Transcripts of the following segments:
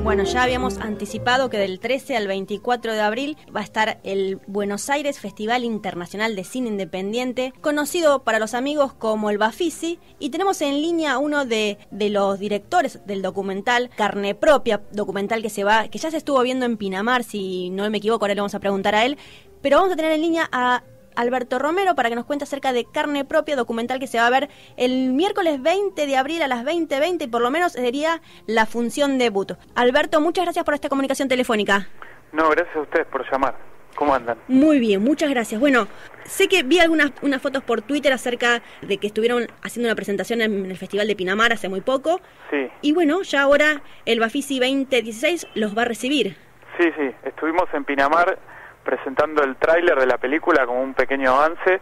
Bueno, ya habíamos anticipado que del 13 al 24 de abril va a estar el Buenos Aires Festival Internacional de Cine Independiente, conocido para los amigos como el Bafisi, y tenemos en línea uno de los directores del documental Carne Propia, documental que ya se estuvo viendo en Pinamar, si no me equivoco, ahora le vamos a preguntar a él, pero vamos a tener en línea a Alberto Romero para que nos cuente acerca de Carne Propia, documental que se va a ver el miércoles 20 de abril a las 20:20 y por lo menos sería la función debut. Alberto, muchas gracias por esta comunicación telefónica. No, gracias a ustedes por llamar. ¿Cómo andan? Muy bien, muchas gracias. Bueno, sé que vi unas fotos por Twitter acerca de que estuvieron haciendo una presentación en el Festival de Pinamar hace muy poco. Sí. Y bueno, ya ahora el Bafisi 2016 los va a recibir. Sí, estuvimos en Pinamar presentando el tráiler de la película como un pequeño avance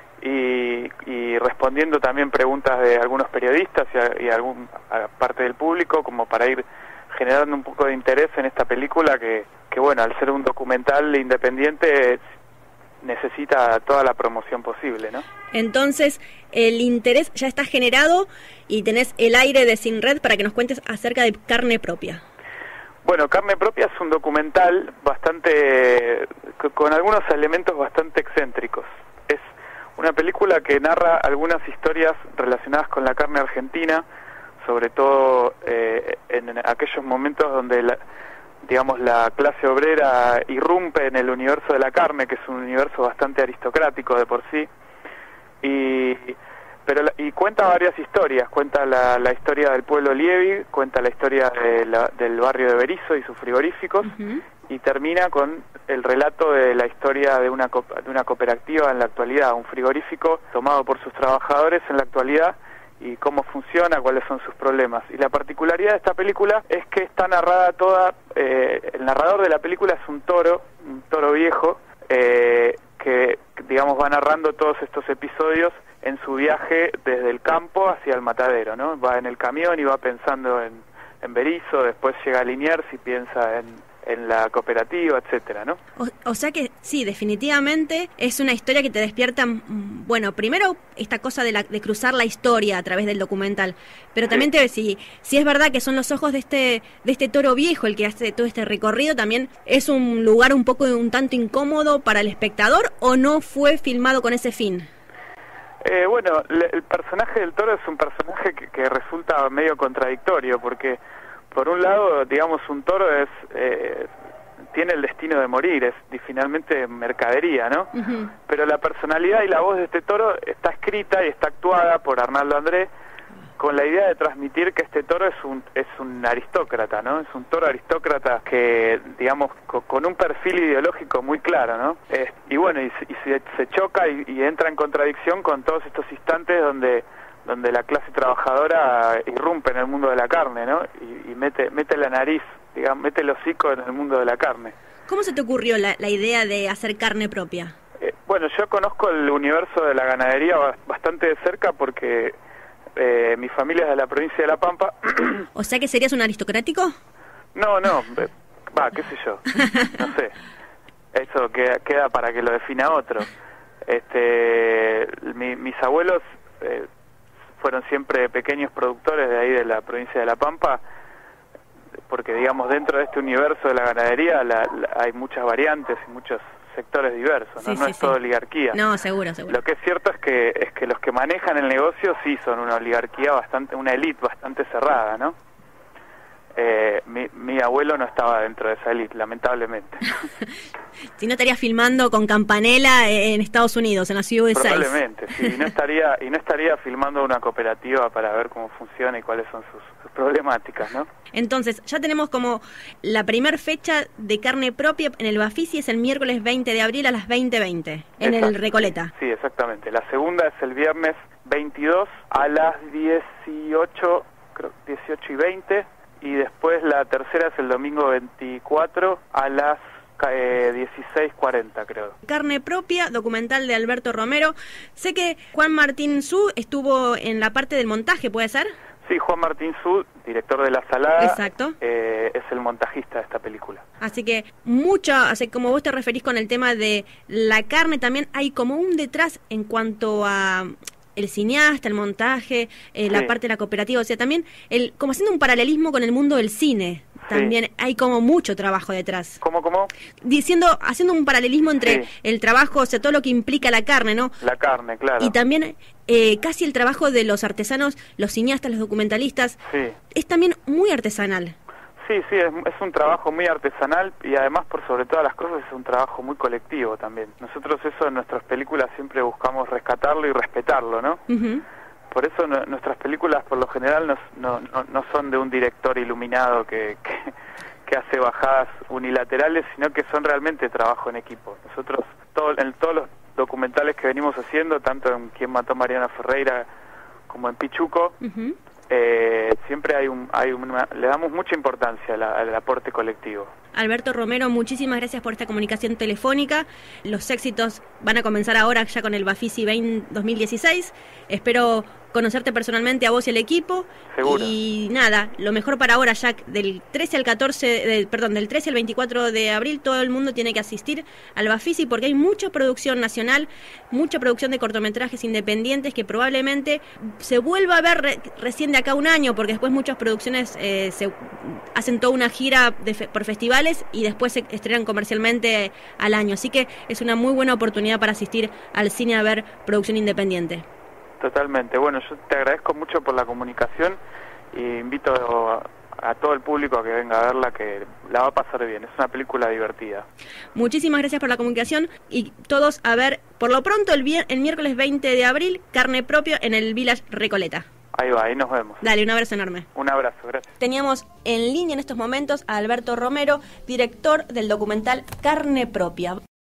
y respondiendo también preguntas de algunos periodistas y a parte del público, como para ir generando un poco de interés en esta película que bueno, al ser un documental independiente necesita toda la promoción posible, ¿no? Entonces, el interés ya está generado y tenés el aire de Sin Red para que nos cuentes acerca de Carne Propia. Bueno, Carne Propia es un documental con algunos elementos bastante excéntricos. Es una película que narra algunas historias relacionadas con la carne argentina, sobre todo en aquellos momentos donde la clase obrera irrumpe en el universo de la carne, que es un universo bastante aristocrático de por sí, y cuenta varias historias. Cuenta la historia del pueblo Lievi, cuenta la historia del barrio de Berisso y sus frigoríficos, y termina con el relato de la historia de una cooperativa en la actualidad, un frigorífico tomado por sus trabajadores en la actualidad, y cómo funciona, cuáles son sus problemas. Y la particularidad de esta película es que está narrada toda, el narrador de la película es un toro viejo, que digamos va narrando todos estos episodios en su viaje desde el campo hacia el matadero, ¿no? Va en el camión y va pensando en Berisso, después llega a Liniers y piensa en la cooperativa, etcétera, ¿no? O sea que sí, definitivamente es una historia que te despierta, bueno, primero esta cosa de cruzar la historia a través del documental, pero también si es verdad que son los ojos de este toro viejo el que hace todo este recorrido, también es un lugar un tanto incómodo para el espectador, ¿o no fue filmado con ese fin? Bueno, el personaje del toro es un personaje que resulta medio contradictorio, porque por un lado, digamos, un toro tiene el destino de morir, es finalmente mercadería, ¿no? Pero la personalidad y la voz de este toro está escrita y está actuada por Arnaldo André con la idea de transmitir que este toro es un aristócrata, ¿no? Es un toro aristócrata que, digamos, con un perfil ideológico muy claro, ¿no? Y bueno, y se choca y entra en contradicción con todos estos instantes donde la clase trabajadora irrumpe en el mundo de la carne, ¿no? Y mete la nariz, digamos, mete el hocico en el mundo de la carne. ¿Cómo se te ocurrió la idea de hacer Carne Propia? Bueno, yo conozco el universo de la ganadería bastante de cerca porque mi familia es de la provincia de La Pampa. ¿O sea que serías un aristocrático? No, qué sé yo, no sé. Eso queda para que lo defina otro. Mis abuelos fueron siempre pequeños productores de ahí de la provincia de La Pampa, porque digamos dentro de este universo de la ganadería hay muchas variantes y muchos sectores diversos, ¿no? No es todo oligarquía. No, seguro. Lo que es cierto es que los que manejan el negocio sí son una oligarquía una élite bastante cerrada, ¿no? Mi abuelo no estaba dentro de esa élite, lamentablemente. Si no estaría filmando con Campanella en Estados Unidos, en la ciudad de Probablemente, sí, y no estaría filmando una cooperativa para ver cómo funciona y cuáles son sus problemáticas, ¿no? Entonces, ya tenemos como la primer fecha de Carne Propia en el Bafisi, es el miércoles 20 de abril a las 20:20, en el Recoleta. Sí, exactamente. La segunda es el viernes 22 a las 18:20, y después la tercera es el domingo 24 a las 16:40, creo. Carne Propia, documental de Alberto Romero. Sé que Juan Martín Su estuvo en la parte del montaje, ¿puede ser? Sí, Juan Martín Su, director de La Salada. Exacto. Es el montajista de esta película. Así que como vos te referís con el tema de la carne, también hay como un detrás en cuanto a el cineasta, el montaje, la parte de la cooperativa, o sea, también como haciendo un paralelismo con el mundo del cine. también hay como mucho trabajo detrás. ¿Cómo? Haciendo un paralelismo entre Sí. el trabajo, o sea, todo lo que implica la carne, ¿no? La carne, claro. Y también casi el trabajo de los artesanos, los cineastas, los documentalistas, Sí. es también muy artesanal. Sí, es un trabajo muy artesanal y además, por sobre todas las cosas, es un trabajo muy colectivo también. Nosotros eso en nuestras películas siempre buscamos rescatarlo y respetarlo, ¿no? Ujú. Por eso nuestras películas por lo general no son de un director iluminado que hace bajadas unilaterales, sino que son realmente trabajo en equipo. Nosotros, en todos los documentales que venimos haciendo, tanto en Quién mató a Mariana Ferreira como en Pichuco, Ujú. siempre le damos mucha importancia al aporte colectivo. Alberto Romero, muchísimas gracias por esta comunicación telefónica. Los éxitos van a comenzar ahora ya con el Bafisi 2016. Espero conocerte personalmente a vos y al equipo. Seguro. Y nada, lo mejor para ahora, ya del 13 al 24 de abril, todo el mundo tiene que asistir al Bafisi porque hay mucha producción nacional, mucha producción de cortometrajes independientes que probablemente se vuelva a ver recién de acá a un año, porque después muchas producciones se hacen toda una gira por festivales y después se estrenan comercialmente al año. Así que es una muy buena oportunidad para asistir al cine a ver producción independiente. Totalmente. Bueno, yo te agradezco mucho por la comunicación y invito a todo el público a que venga a verla, que la va a pasar bien. Es una película divertida. Muchísimas gracias por la comunicación y todos a ver, por lo pronto, el miércoles 20 de abril, Carne Propia en el Village Recoleta. Ahí va, ahí nos vemos. Dale, un abrazo enorme. Un abrazo, gracias. Teníamos en línea en estos momentos a Alberto Romero, director del documental Carne Propia.